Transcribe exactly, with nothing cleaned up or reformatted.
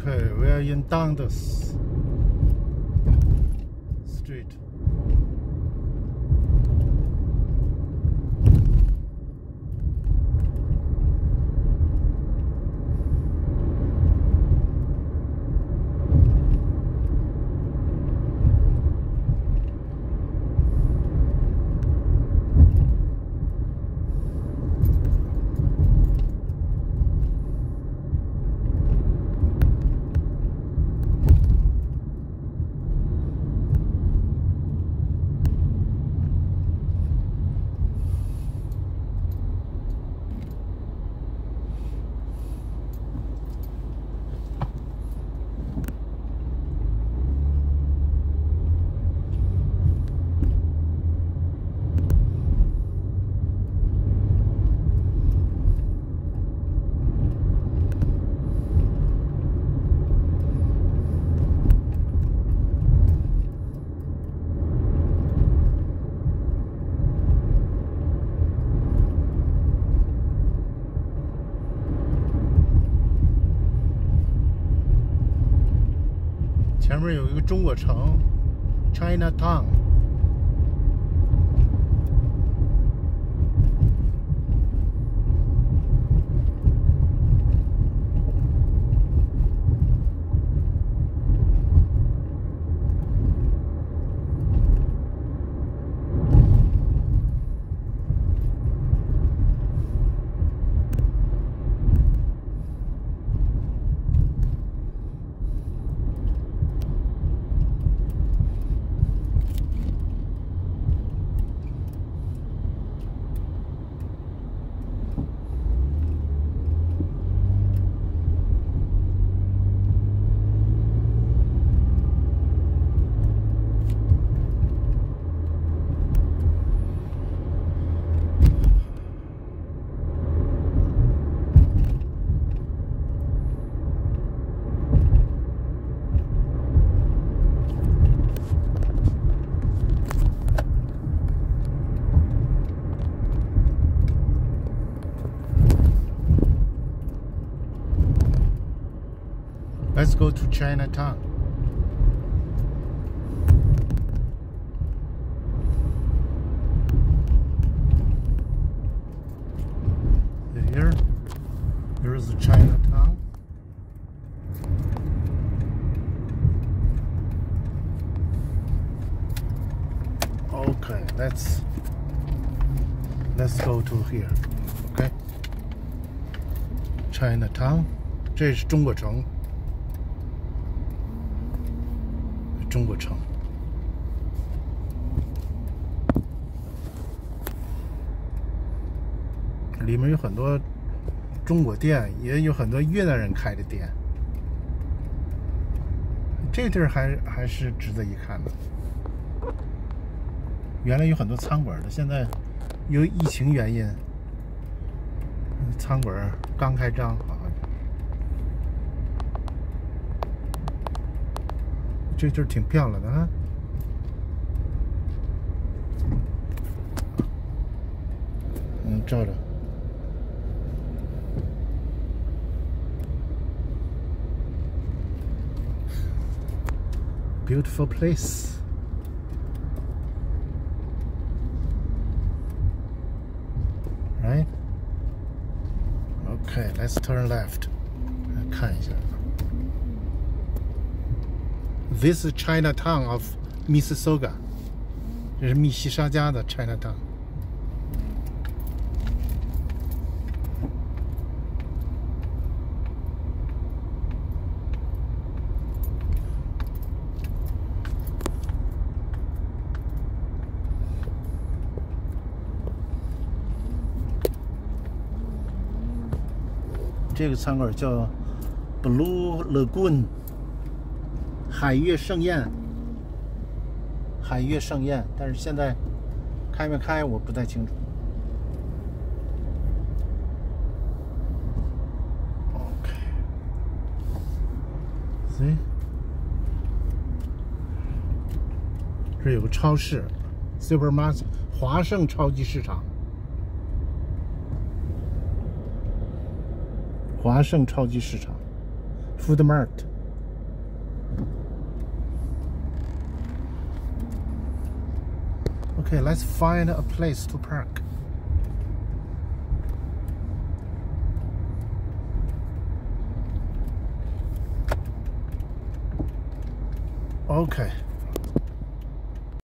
Okay, we are in Dundas Street.前面有一个中国城 ，Chinatown。Let's go to Chinatown. Here, here is the Chinatown. Okay, let's let's go to here. Okay, Chinatown. 这是中国城。 中国城，里面有很多中国店，也有很多越南人开的店。这地儿还还是值得一看的。原来有很多餐馆的，现在由于疫情原因，餐馆刚开张啊。 这地儿挺漂亮的啊！嗯，照着。Beautiful place. Right? Okay, let's turn left. 来看一下。 This is Chinatown of Mississauga. 这是密西沙加的 Chinatown。这个餐馆叫 Blue Lagoon。 海悦盛宴，海悦盛宴，但是现在开没开我不太清楚。OK， see， 这有个超市 ，Supermarket， 华盛超级市场，华盛超级市场 ，Food Mart。 Okay, let's find a place to park. Okay.